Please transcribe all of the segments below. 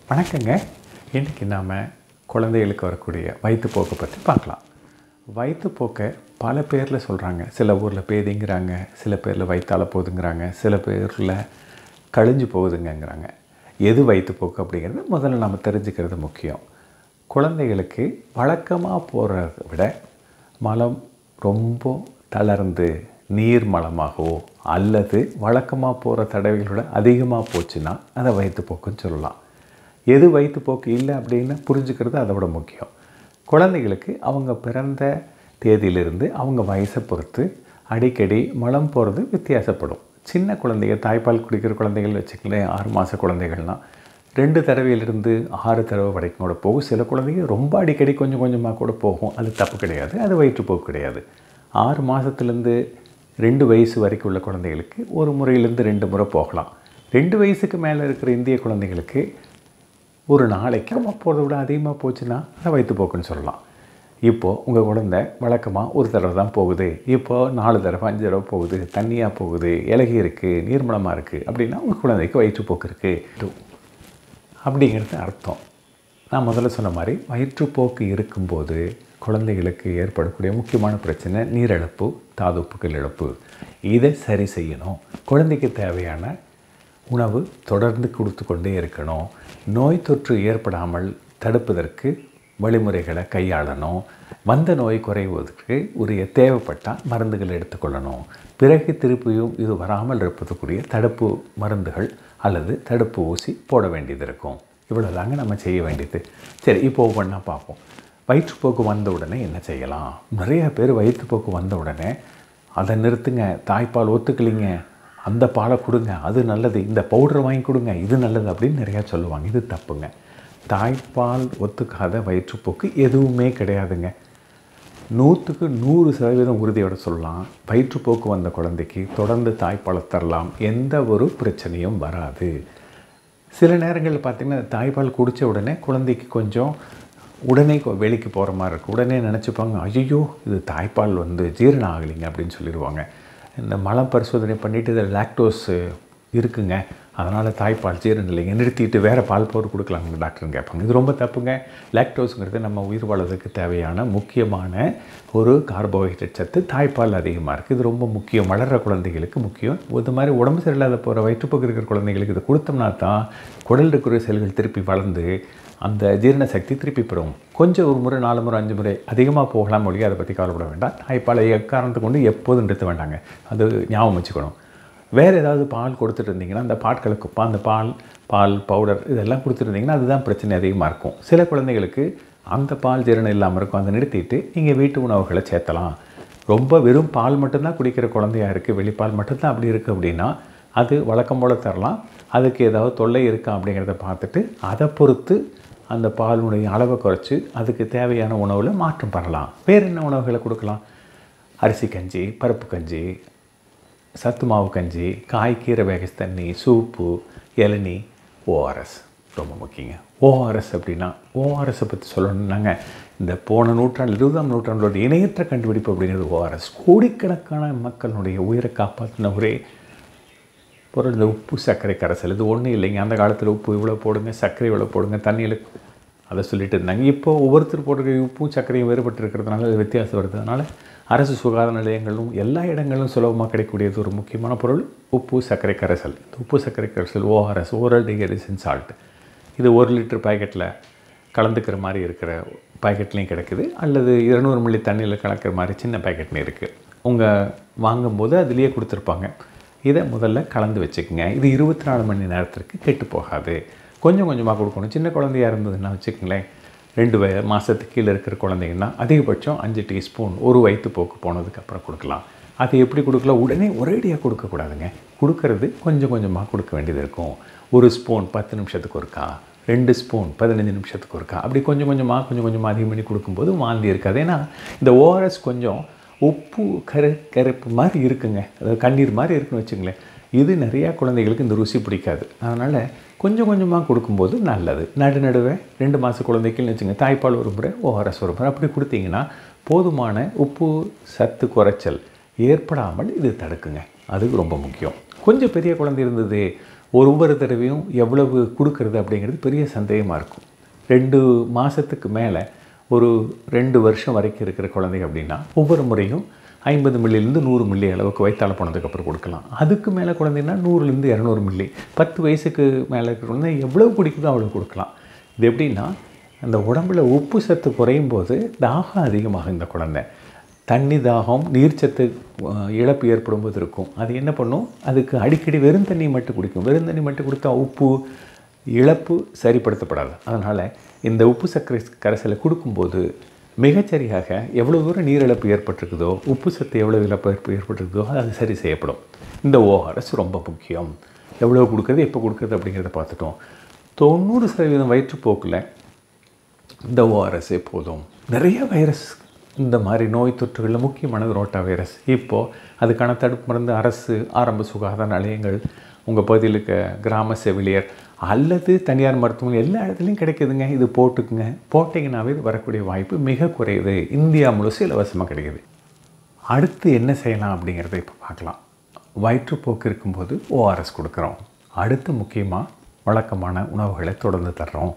வணக்கங்க. இன்றைக்கி நாம் குழந்தைகளுக்கு வரக்கூடிய வயிற்றுப்போக்கை பற்றி பார்க்கலாம். வயிற்றுப்போக்கை பல பேரில் சொல்கிறாங்க. சில ஊரில் பேதிங்கிறாங்க, சில பேரில் வயிற்றால போகுதுங்கிறாங்க, சில பேரில் கழிஞ்சு போகுதுங்கிறாங்க. எது வயிற்றுப்போக்கு அப்படிங்கிறது முதல்ல நம்ம தெரிஞ்சுக்கிறது முக்கியம். குழந்தைகளுக்கு வழக்கமாக போகிறத விட மலம் ரொம்ப தளர்ந்து நீர் மலமாகவோ அல்லது வழக்கமாக போகிற தடவைகளோட அதிகமாக போச்சுன்னா அதை வயிற்றுப்போக்குன்னு சொல்லலாம். எது வயிற்றுப்போக்கு இல்லை அப்படின்னு புரிஞ்சுக்கிறது அதை விட முக்கியம். குழந்தைகளுக்கு அவங்க பிறந்த தேதியிலிருந்து அவங்க வயசை பொறுத்து அடிக்கடி மலம் போகிறது வித்தியாசப்படும். சின்ன குழந்தைங்க, தாய்ப்பால் குடிக்கிற குழந்தைகள் வச்சுக்கலாம், 6 மாத குழந்தைகள்னால் 2 தடவையிலிருந்து 6 தடவை வரைக்கும் கூட போகும். சில குழந்தைங்க ரொம்ப அடிக்கடி கொஞ்சம் கொஞ்சமாக கூட போகும். அது தப்பு கிடையாது, அது வயிற்றுப்போக்கு கிடையாது. 6 மாதத்துலேருந்து 2 வயசு வரைக்கும் உள்ள குழந்தைகளுக்கு ஒரு முறையிலேருந்து 2 முறை போகலாம். 2 வயசுக்கு மேலே இருக்கிற இந்திய குழந்தைகளுக்கு ஒரு நாளைக்கு போகிறத விட அதிகமாக போச்சுன்னா அதை வயிற்றுப்போக்குன்னு சொல்லலாம். இப்போது உங்கள் குழந்தை வழக்கமாக ஒரு தடவை தான் போகுது, இப்போது 4 தடவை 5 தடவை போகுது, தண்ணியாக போகுது, இலகி இருக்குது, நீர்மலமாக இருக்குது அப்படின்னா உங்கள் குழந்தைக்கு வயிற்றுப்போக்கு இருக்குது அப்படிங்கிறது அர்த்தம். நான் முதல்ல சொன்ன மாதிரி வயிற்றுப்போக்கு இருக்கும்போது குழந்தைகளுக்கு ஏற்படக்கூடிய முக்கியமான பிரச்சனை நீரிழப்பு, தாதுப்புக்கள் இழப்பு. இதை சரி செய்யணும். குழந்தைக்கு தேவையான உணவு தொடர்ந்து கொடுத்து கொண்டே இருக்கணும். நோய் தொற்று ஏற்படாமல் தடுப்பதற்கு வழிமுறைகளை கையாளணும். வந்த நோய் குறைவதற்கு உரிய தேவைப்பட்டால் மருந்துகள் எடுத்துக்கொள்ளணும். பிறகு திருப்பியும் இது வராமல் இருப்பதற்குரிய தடுப்பு மருந்துகள் அல்லது தடுப்பு ஊசி போட வேண்டியது இருக்கும். இவ்வளோதாங்க நம்ம செய்ய வேண்டியது. சரி, இப்போ ஒவ்வொன்றா பார்ப்போம். வயிற்றுப்போக்கு வந்த உடனே என்ன செய்யலாம்? நிறைய பேர் வயிற்றுப்போக்கு வந்த உடனே அதை நிறுத்துங்க, தாய்ப்பால் ஒத்துக்கலிங்க, அந்த பாலை கொடுங்க, அது நல்லது, இந்த பவுடரை வாங்கி கொடுங்க, இது நல்லது அப்படின்னு நிறையா சொல்லுவாங்க. இது தப்புங்க. தாய்ப்பால் ஒத்துக்காத வயிற்றுப்போக்கு எதுவுமே கிடையாதுங்க. 100க்கு 100% உறுதியோடு சொல்லலாம். வயிற்றுப்போக்கு வந்த குழந்தைக்கு தொடர்ந்து தாய்ப்பாலை தரலாம், எந்த ஒரு பிரச்சனையும் வராது. சில நேரங்களில் பார்த்திங்கன்னா தாய்ப்பால் குடித்த உடனே குழந்தைக்கு கொஞ்சம் உடனே வெளிக்கு போகிற மாதிரி இருக்கும். உடனே நினச்சிப்பாங்க, ஐயோ இது தாய்ப்பால் ஜீரணம் ஆகலைங்க அப்படின்னு சொல்லிடுவாங்க. இந்த மலம் பரிசோதனை பண்ணிவிட்டு இதில் லாக்டோஸ் இருக்குங்க, அதனால் தாய்ப்பால் ஜீரணம் இல்லைங்க, நிறுத்திட்டு வேறு பால் பவுடர் கொடுக்கலாங்க டாக்டர்னு கேட்பாங்க. இது ரொம்ப தப்புங்க. லாக்டோஸுங்கிறது நம்ம உயிர் வாழ்வதற்கு தேவையான முக்கியமான ஒரு கார்போஹைட்ரேட் சத்து. தாய்ப்பால் அதிகமாக இருக்குது, இது ரொம்ப முக்கியம். வளர்கிற குழந்தைகளுக்கு முக்கியம். இது மாதிரி உடம்பு சரியில்லாத போகிற வயிற்றுப்போக்கு இருக்கிற குழந்தைகளுக்கு இதை கொடுத்தோம்னா தான் குடல் இருக்கிற செல்கள் திருப்பி வளர்ந்து அந்த ஜீரண சக்தி திருப்பி பெறும். கொஞ்சம் ஒரு முறை 4 முறை 5 முறை அதிகமாக போகலாம் ஒழிய அதை பற்றி கவலைப்பட வேண்டாம். தாய்ப்பாலை எக்காரணத்தை கொண்டு எப்போதும் நிறுத்த வேண்டாங்க, அது ஞாபகம் வச்சுக்கணும். வேறு ஏதாவது பால் கொடுத்துட்டு இருந்தீங்கன்னா அந்த பாட்களுக்கு அந்த பால் பவுடர் இதெல்லாம் கொடுத்துருந்தீங்கன்னா அதுதான் பிரச்சனை அதிகமாக இருக்கும். சில குழந்தைகளுக்கு அந்த பால் ஜீரணம் இல்லாமல் இருக்கும், அதை நிறுத்திட்டு நீங்கள் வீட்டு உணவுகளை சேர்த்தலாம். ரொம்ப வெறும் பால் மட்டும்தான் குடிக்கிற குழந்தையாக இருக்குது, வெளிப்பால் மட்டும்தான் அப்படி இருக்குது அப்படின்னா அது வழக்கம் போல் தரலாம். அதுக்கு ஏதாவது தொல்லை இருக்கா அப்படிங்கிறத பார்த்துட்டு அதை பொறுத்து அந்த பாலுடைய அளவை குறைச்சி அதுக்கு தேவையான உணவில் மாற்றம் பெறலாம். வேறு என்ன உணவுகளை கொடுக்கலாம்? அரிசி கஞ்சி, பருப்பு கஞ்சி, சத்து மாவு கஞ்சி, காய்கீரை வேக தண்ணி, சூப்பு, இளநீ, ஓஆர்எஸ் ரொம்ப முக்கியங்க. ஓஆர்எஸ் அப்படின்னா ஓஆர்எஸை பற்றி சொல்லணுன்னாங்க, இந்த போன நூற்றாண்டு 20ஆம் நூற்றாண்டோட இணையற்ற கண்டுபிடிப்பு அப்படிங்கிறது ஓஆர்எஸ். கோடிக்கணக்கான மக்களுடைய உயிரை காப்பாற்றின ஒரே பொருள் இந்த உப்பு சர்க்கரை கரைசல். இது ஒன்றும் இல்லைங்க. அந்த காலத்தில் உப்பு இவ்வளோ போடுங்க, சர்க்கரை இவ்வளோ போடுங்க, தண்ணியில் அதை சொல்லிட்டு இருந்தாங்க. இப்போது ஒவ்வொருத்தர் போடுற உப்பும் சர்க்கரையும் வேறுபட்டு இருக்கிறதுனால அது வித்தியாசம் வருது. அதனால் அரசு சுகாதார நிலையங்களும் எல்லா இடங்களிலும் சுலபமாக கிடைக்கக்கூடியது ஒரு முக்கியமான பொருள் உப்பு சர்க்கரை கரைசல். இந்த உப்பு சர்க்கரை கரைசல் ஓஆர்எஸ், ஓரல் டிஹைட்ரேஷன் சால்ட். இது 1 லிட்டர் பாக்கெட்டில் கலந்துக்கிற மாதிரி இருக்கிற பாக்கெட்லேயும் கிடைக்குது, அல்லது 200 மில்லி தண்ணியில் கலக்கிற மாதிரி சின்ன பாக்கெட்லேயும் இருக்குது. உங்கள் வாங்கும்போது அதுலேயே கொடுத்துருப்பாங்க. இதை முதல்ல கலந்து வச்சுக்கோங்க. இது 24 மணி நேரத்திற்கு கெட்டு போகாது. கொஞ்சம் கொஞ்சமாக கொடுக்கணும். சின்ன குழந்தையாக இருந்ததுன்னா வச்சுக்கோங்களேன், 2 மாதத்துக்கு கீழே இருக்கிற குழந்தைங்கன்னா அதிகபட்சம் 5 டீஸ்பூன் ஒரு வயிற்றுப்போக்கு போனதுக்கப்புறம் கொடுக்கலாம். அது எப்படி கொடுக்கலாம்? உடனே ஒரேடியாக கொடுக்கக்கூடாதுங்க. கொடுக்கறது கொஞ்சம் கொஞ்சமாக கொடுக்க வேண்டியது இருக்கும். 1 ஸ்பூன் 10 நிமிஷத்துக்கு ஒருக்கா, 2 ஸ்பூன் 15 நிமிஷத்துக்கு ஒருக்கா, அப்படி கொஞ்சம் கொஞ்சமாக அதிகம் பண்ணி கொடுக்கும்போது வாந்தி இருக்காது. ஏன்னா இந்த ஓஆர்எஸ் கொஞ்சம் உப்பு கருப்பு மாதிரி இருக்குங்க, அதாவது கண்ணீர் மாதிரி இருக்குன்னு வச்சுங்களேன். இது நிறையா குழந்தைகளுக்கு இந்த ருசி பிடிக்காது. அதனால் கொஞ்சம் கொஞ்சமாக கொடுக்கும்போது நல்லது. நடுவே 2 மாத குழந்தைக்குன்னு வச்சுங்க, தாய்ப்பால் ஒரு முறை, ஓஆர்எஸ் ஒரு முறை அப்படி கொடுத்தீங்கன்னா போதுமான உப்பு சத்து குறைச்சல் ஏற்படாமல் இது தடுக்குங்க. அது ரொம்ப முக்கியம். கொஞ்சம் பெரிய குழந்தை இருந்தது, ஒவ்வொரு தடவையும் எவ்வளவு கொடுக்கறது அப்படிங்கிறது பெரிய சந்தேகமாக இருக்கும். 2 மாதத்துக்கு மேலே ஒரு 2 வருஷம் வரைக்கும் இருக்கிற குழந்தைங்க அப்படின்னா ஒவ்வொரு முறையும் 50 மில்லிலேருந்து 100 மில்லி அளவுக்கு வயிற்றால போனதுக்கப்புறம் கொடுக்கலாம். அதுக்கு மேலே குழந்தைங்கன்னா 100லேருந்து 200 மில்லி. 10 வயசுக்கு மேலே இருக்கிற குழந்தை எவ்வளோ குடிக்குதோ அவ்வளோ கொடுக்கலாம். இது எப்படின்னா, அந்த உடம்புல உப்பு சத்து குறையும் போது தாகம் அதிகமாகும். இந்த குழந்தை தண்ணி தாகம், நீர்ச்சத்து இழப்பு ஏற்படும் போது இருக்கும். அது என்ன பண்ணும், அதுக்கு அடிக்கடி வெறும் தண்ணி மட்டும் குடிக்கும். வெறும் தண்ணி மட்டும் கொடுத்தா உப்பு இழப்பு சரிப்படுத்தப்படாது. அதனால் இந்த உப்பு சர்க்கரை கரைசலை கொடுக்கும்போது மிகச்சரியாக எவ்வளோ தூரம் நீரிழப்பு ஏற்பட்டிருக்குதோ, உப்பு சத்து எவ்வளோ இழப்பு ஏற்பட்டிருக்குதோ அது சரி செய்யப்படும். இந்த ORS ரொம்ப முக்கியம். எவ்வளோ கொடுக்குறது, எப்போ கொடுக்குறது அப்படிங்கிறத பார்த்துட்டோம். 90% வயிற்றுப்போக்கில் இந்த ORS போதும். நிறைய வைரஸ், இந்த மாதிரி நோய் தொற்றுகளில் முக்கியமானது ரோட்டா வைரஸ். இப்போது அதுக்கான தடுப்பு மருந்து அரசு ஆரம்ப சுகாதார நிலையங்கள், உங்கள் பகுதியில் இருக்க கிராம செவிலியர் அல்லது தனியார் மருத்துவமனை எல்லா இடத்துலையும் கிடைக்குதுங்க. இது போட்டுக்குங்க. போட்டிங்கன்னாவே இது வரக்கூடிய வாய்ப்பு மிக குறையுது. இந்தியா முழுசு இலவசமாக கிடைக்குது. அடுத்து என்ன செய்யலாம் அப்படிங்கிறத இப்போ பார்க்கலாம். வயிற்றுப்போக்கு இருக்கும்போது ORS கொடுக்குறோம். அடுத்து முக்கியமாக வழக்கமான உணவுகளை தொடர்ந்து தர்றோம்.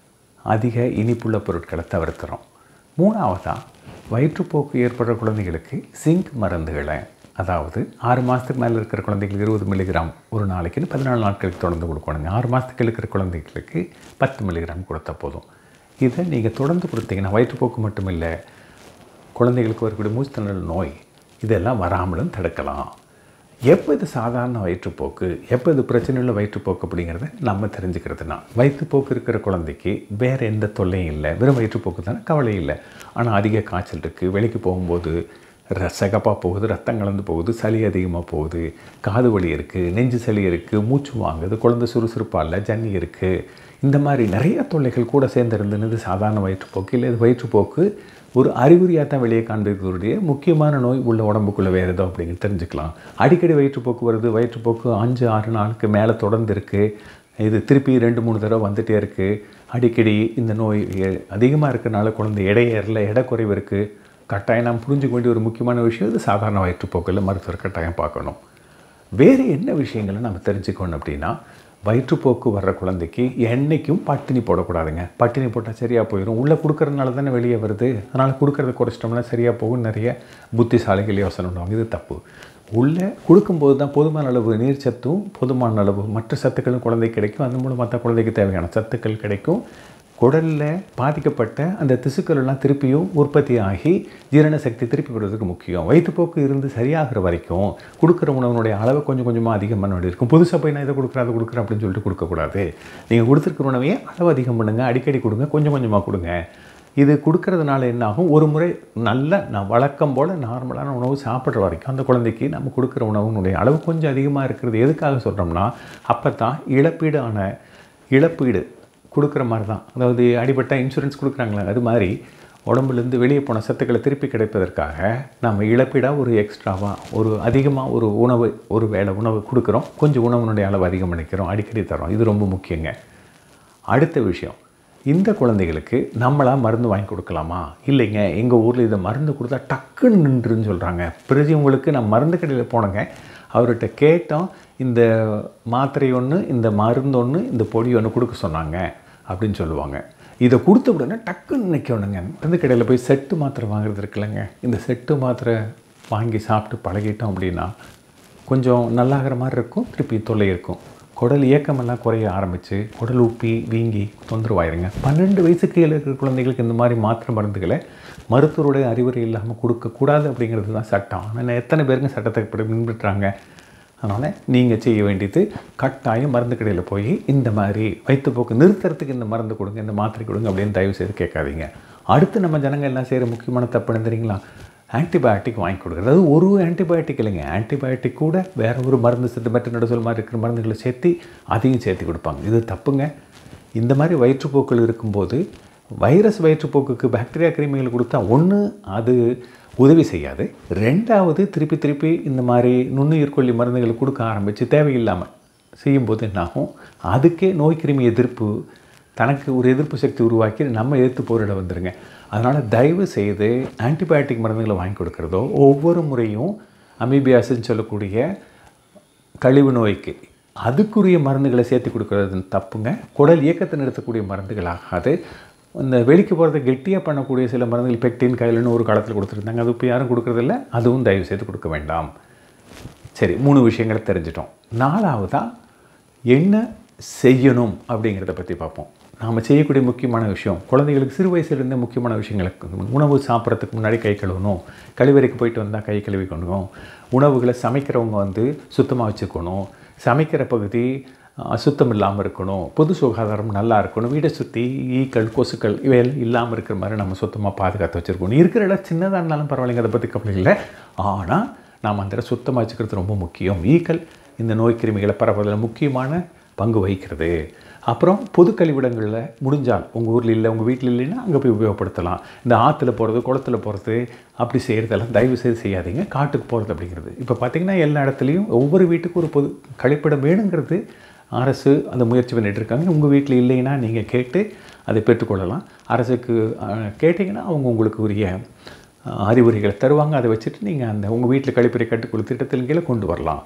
அதிக இனிப்புள்ள பொருட்களை தவிர்த்துறோம். 3வதாக வயிற்றுப்போக்கு ஏற்படுற குழந்தைகளுக்கு சிங்க் மருந்துகளை, அதாவது 6 மாதத்துக்கு மேலே இருக்கிற குழந்தைகளுக்கு 20 மில்லிகிராம் ஒரு நாளைக்குன்னு 14 நாட்களுக்கு தொடர்ந்து கொடுக்கணுங்க. 6 மாதத்துக்கு இருக்கிற குழந்தைகளுக்கு 10 மில்லிகிராம் கொடுத்தா போதும். இதை நீங்கள் தொடர்ந்து கொடுத்தீங்கன்னா வயிற்றுப்போக்கு மட்டும் இல்லை, குழந்தைகளுக்கு வரக்கூடிய மூச்சுத்திணறல் நோய் இதெல்லாம் வராமலும் தடுக்கலாம். எப்போ இது சாதாரண வயிற்றுப்போக்கு, எப்போ இது பிரச்சனையுள்ள வயிற்றுப்போக்கு அப்படிங்கிறத நம்ம தெரிஞ்சுக்கிறதுனா, வயிற்றுப்போக்கு இருக்கிற குழந்தைக்கு வேறு எந்த தொல்லையும் இல்லை, வெறும் வயிற்றுப்போக்கு தானே, கவலை இல்லை. ஆனால் அதிக காய்ச்சல் இருக்குது, வெளிக்கு போகும்போது சகப்பாக போகுது, ரத்தம் கலந்து போகுது, சளி அதிகமாக போகுது, காது வலி இருக்குது, நெஞ்சு சளி இருக்குது, மூச்சு வாங்குது, குழந்தை சுறுசுறுப்பாக இல்லை, ஜன்னி இருக்குது, இந்த மாதிரி நிறைய தொல்லைகள் கூட சேர்ந்துருந்துன்னு சாதாரண வயிற்றுப்போக்கு இல்லை. இது வயிற்றுப்போக்கு ஒரு அறிகுறியாக தான் வெளியே காண்பிக்கக்கூடிய முக்கியமான நோய் உள்ள உடம்புக்குள்ளே வேறு ஏதோ அப்படிங்கிறது தெரிஞ்சுக்கலாம். அடிக்கடி வயிற்றுப்போக்கு வருது, வயிற்றுப்போக்கு 5-6 நாளுக்கு மேலே தொடர்ந்து இருக்குது, இது திருப்பி 2-3 தடவை வந்துகிட்டே இருக்குது, அடிக்கடி இந்த நோய் அதிகமாக இருக்கிறனால குழந்தை எடை குறைவு இருக்குது, கட்டாயம் நாம் புரிஞ்சுக்க வேண்டிய ஒரு முக்கியமான விஷயம் இது சாதாரண வயிற்றுப்போக்கில் மருத்துவர் கட்டாயம் பார்க்கணும். வேறு என்ன விஷயங்களை நம்ம தெரிஞ்சுக்கணும் அப்படின்னா, வயிற்றுப்போக்கு வர்ற குழந்தைக்கு என்றைக்கும் பட்டினி போடக்கூடாதுங்க. பட்டினி போட்டால் சரியாக போயிடும். உள்ளே கொடுக்கறதுனால தானே வெளியே வருது, அதனால் கொடுக்கறத குறைச்சிட்டோம்னா சரியாக போகும். நிறைய புத்திசாலிகள் யோசனை பண்ணுவாங்க. இது தப்பு. உள்ளே கொடுக்கும்போது தான் போதுமான அளவு நீர் சத்தும் போதுமான அளவு மற்ற சத்துக்களும் குழந்தைக்கு கிடைக்கும். அது மூலமாக தான் குழந்தைக்கு தேவையான சத்துக்கள் கிடைக்கும். குடலில் பாதிக்கப்பட்ட அந்த திசுக்கள் எல்லாம் திருப்பியும் உற்பத்தி ஆகி ஜீரண சக்தி திருப்பி விடுறதுக்கு முக்கியம். வயிற்றுப்போக்கு இருந்து சரியாகிற வரைக்கும் கொடுக்குற உணவுனுடைய அளவை கொஞ்சம் கொஞ்சமாக அதிகம் பண்ண வேண்டியது இருக்கும். புதுசாக போய் நான் இதை கொடுக்குறேன் அதை கொடுக்குறேன் அப்படின்னு சொல்லிட்டு கொடுக்கக்கூடாது. நீங்கள் கொடுத்துருக்குற உணவையே அளவு அதிகம் பண்ணுங்கள், அடிக்கடி கொடுங்க, கொஞ்சம் கொஞ்சமாக கொடுங்க. இது கொடுக்கறதுனால என்னாகும், ஒரு முறை நல்ல வழக்கம் போல் நார்மலான உணவு சாப்பிட்ற வரைக்கும் அந்த குழந்தைக்கு நம்ம கொடுக்குற உணவுனுடைய அளவு கொஞ்சம் அதிகமாக இருக்கிறது எதுக்காக சொல்கிறோம்னா, அப்போ தான் இழப்பீடு கொடுக்குற மாதிரி தான். அதாவது அடிபட்ட இன்சூரன்ஸ் கொடுக்குறாங்களே, அது மாதிரி உடம்புலேருந்து வெளியே போன சத்துக்களை திருப்பி கிடைப்பதற்காக நம்ம இழப்பீடாக ஒரு எக்ஸ்ட்ராவாக ஒரு அதிகமாக ஒரு வேளை உணவு கொடுக்குறோம். கொஞ்சம் உணவுனுடைய அளவு அதிகம் பண்ணிக்கிறோம், அடிக்கடி தரோம். இது ரொம்ப முக்கியங்க. அடுத்த விஷயம், இந்த குழந்தைகளுக்கு நம்மளாக மருந்து வாங்கி கொடுக்கலாமா? இல்லைங்க, எங்கள் ஊரில் இதை மருந்து கொடுத்தா டக்குன்னு நின்றுன்னு சொல்கிறாங்க. பிறகு உங்களுக்கு நான் மருந்து கடையில் போனேங்க, அவர்கிட்ட கேட்டோம், இந்த மாத்திரை ஒன்று, இந்த மருந்து ஒன்று, இந்த பொடி ஒன்று கொடுக்க சொன்னாங்க அப்படின்னு சொல்லுவாங்க. இதை கொடுத்த உடனே டக்குன்னு நிற்கணுங்க. மருந்து கடையில் போய் செட்டு மாத்திரை வாங்குறது இருக்குல்லங்க, இந்த செட்டு மாத்திரை வாங்கி சாப்பிட்டு பழகிட்டோம் அப்படின்னா கொஞ்சம் நல்லாகிற மாதிரி இருக்கும், திருப்பி தொல்லை இருக்கும். குடல் இயக்கமெல்லாம் குறைய ஆரம்பித்து குடல் உப்பி வீங்கி தொந்தரவாயிருங்க. 12 வயசுக்கு கீழே இருக்கிற குழந்தைகளுக்கு இந்த மாதிரி மாத்திரை மருந்துகளை மருத்துவருடைய அறிவுரை இல்லாமல் கொடுக்கக்கூடாது அப்படிங்கிறது தான் சட்டம். ஆனால் எத்தனை பேருங்க சட்டத்தை பின்பற்றுறாங்க? அதனால் நீங்கள் செய்ய வேண்டியது கட்டாயம் மருந்து கடையில் போய் இந்த மாதிரி வயிற்றுப்போக்கு நிறுத்துறதுக்கு இந்த மருந்து கொடுங்க, இந்த மாத்திரை கொடுங்க அப்படின்னு தயவு செய்து கேட்காதீங்க. அடுத்து நம்ம ஜனங்கள் எல்லாம் செய்கிற முக்கியமான தப்புன்னு தெரியுங்களா? ஆன்டிபயோட்டிக் வாங்கி கொடுக்குறது. அது ஒரு ஆன்டிபயோட்டிக் இல்லைங்க, ஆன்டிபயோட்டிக் கூட வேறு ஒரு மருந்து சேர்த்து மெட்ரோனிடாசோல் மாதிரி இருக்கிற மருந்துகளை சேர்த்து அதையும் சேர்த்து கொடுப்பாங்க. இது தப்புங்க. இந்த மாதிரி வயிற்றுப்போக்கள் இருக்கும்போது வைரஸ் வயிற்றுப்போக்குக்கு பாக்டீரியா கிருமிகள் கொடுத்தா ஒன்று அது உதவி செய்யாது, ரெண்டாவது திருப்பி இந்த மாதிரி நுண்ணுயிர்கொல்லி மருந்துகள் கொடுக்க ஆரம்பித்து தேவையில்லாமல் செய்யும்போது என்னாகும், அதுக்கே நோய் கிருமி எதிர்ப்பு தனக்கு ஒரு எதிர்ப்பு சக்தி உருவாக்கி நம்ம எதிர்த்து போரிட வந்துடுங்க. அதனால் தயவு செய்து ஆன்டிபயோட்டிக் மருந்துகளை வாங்கி கொடுக்குறதோ, ஒவ்வொரு முறையும் அமீபியாசின்னு சொல்லக்கூடிய கழிவு நோய்க்கு அதுக்குரிய மருந்துகளை சேர்த்து கொடுக்குறது தப்புங்க. குடல் இயக்கத்தை நிறுத்தக்கூடிய மருந்துகள் ஆகாது. இந்த வெளிக்கு போகிறத கெட்டியாக பண்ணக்கூடிய சில மருந்துகள் பெக்டின் கையிலன்னு ஒரு காலத்தில் கொடுத்துருந்தாங்க. அது இப்போ யாரும் கொடுக்குறதில்ல. அதுவும் தயவு செய்து கொடுக்க வேண்டாம். சரி, 3 விஷயங்களை தெரிஞ்சிட்டோம். 4வதாக என்ன செய்யணும் அப்படிங்கிறத பற்றி பார்ப்போம். நாம் செய்யக்கூடிய முக்கியமான விஷயம், குழந்தைகளுக்கு சிறு வயசுலேருந்தே முக்கியமான விஷயங்களுக்கு உணவு சாப்பிட்றதுக்கு முன்னாடி கை கழுவணும், கழிவறைக்கு போயிட்டு வந்தால் கை கழுவி கொள்ளணும், உணவுகளை சமைக்கிறவங்க சுத்தமாக வச்சுக்கணும், சமைக்கிற பகுதி அசுத்தம் இல்லாமல் இருக்கணும், பொது சுகாதாரம் நல்லா இருக்கணும், வீடை சுற்றி ஈக்கள் கொசுக்கள் இவையெல்லாம் இல்லாமல் இருக்கிற மாதிரி நம்ம சுத்தமாக பாதுகாத்து வச்சுருக்கணும். இருக்கிற இடம் சின்னதாக இருந்தாலும் பரவாயில்லைங்க, அதை பற்றி கவலை இல்லை. ஆனால் நாம் அந்த இடம் சுத்தமாக வச்சுக்கிறது ரொம்ப முக்கியம். ஈக்கள் இந்த நோய் கிருமிகளை பரவுவதில் முக்கியமான பங்கு வகிக்கிறது. அப்புறம் பொது கழிவிடங்களில் முடிஞ்சால் உங்கள் ஊரில் இல்லை, உங்கள் வீட்டில் இல்லைன்னா அங்கே போய் உபயோகப்படுத்தலாம். இந்த ஆற்றுல போகிறது, குளத்தில் போகிறது, அப்படி செய்கிறதெல்லாம் தயவு செய்து செய்யாதீங்க. காட்டுக்கு போகிறது அப்படிங்கிறது இப்போ பார்த்திங்கன்னா எல்லா இடத்துலையும் ஒவ்வொரு வீட்டுக்கும் ஒரு பொது கழிப்பிடம் வேணுங்கிறது அரசு அந்த முயற்சி பண்ணிகிட்டு இருக்காங்க. உங்கள் வீட்டில் இல்லைன்னா நீங்கள் கேட்டு அதை பெற்றுக்கொள்ளலாம். அரசுக்கு கேட்டிங்கன்னா அவங்க உங்களுக்கு உரிய அறிவுரைகளை தருவாங்க. அதை வச்சுட்டு நீங்கள் அந்த உங்கள் வீட்டில் கழிப்பறை கட்டுக்குழு திட்டத்தின் கீழே கொண்டு வரலாம்.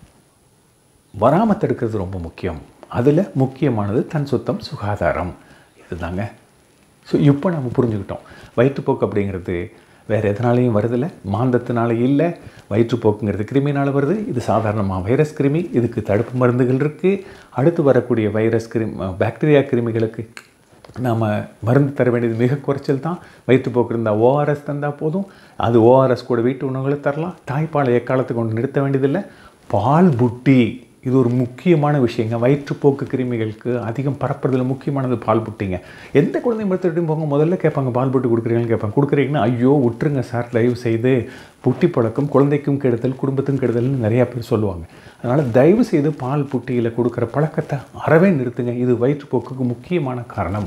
வராமல் தடுக்கிறது ரொம்ப முக்கியம். அதில் முக்கியமானது தன் சுத்தம், சுகாதாரம். இதுதாங்க. ஸோ இப்போ நம்ம புரிஞ்சுக்கிட்டோம், வயிற்றுப்போக்கு அப்படிங்கிறது வேறு எதனாலையும் வருதில்லை, மாந்தத்தினால இல்லை. வயிற்றுப்போக்குங்கிறது கிருமினால் வருது. இது சாதாரணமாக வைரஸ் கிருமி. இதுக்கு தடுப்பு மருந்துகள் இருக்குது. அடுத்து வரக்கூடிய வைரஸ் பாக்டீரியா கிருமிகளுக்கு நாம் மருந்து தர வேண்டியது மிக குறைச்சல் தான். வயிற்றுப்போக்கு இருந்தால் ஓஆர்எஸ் தந்தால் போதும். அது ஓஆர்எஸ் கூட வீட்டு உணவுகளை தரலாம். தாய்ப்பாலை எக்காலத்துக்கு கொண்டு நிறுத்த வேண்டியதில்லை. பால் புட்டி இது ஒரு முக்கியமான விஷயங்க. வயிற்றுப்போக்கு கிருமிகளுக்கு அதிகம் பரப்புறதுல முக்கியமானது பால் புட்டிங்க. எந்த குழந்தை மருத்துவத்தையும் போங்க முதல்ல கேட்பாங்க, பால் புட்டி கொடுக்குறீங்கன்னு கேட்பாங்க. கொடுக்குறீங்கன்னா ஐயோ விட்டுருங்க சார், தயவு செய்து புட்டி பழக்கம் குழந்தைக்கும் கெடுதல், குடும்பத்துக்கும் கெடுதல்னு நிறையா பேர் சொல்லுவாங்க. அதனால் தயவு செய்து பால் புட்டியில் கொடுக்குற பழக்கத்தை அறவே நிறுத்துங்க. இது வயிற்றுப்போக்குக்கு முக்கியமான காரணம்.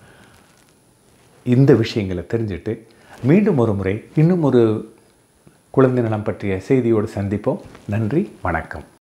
இந்த விஷயங்களை தெரிஞ்சுட்டு மீண்டும் ஒரு முறை இன்னும் ஒரு குழந்தை நலம் பற்றிய செய்தியோடு சந்திப்போம். நன்றி, வணக்கம்.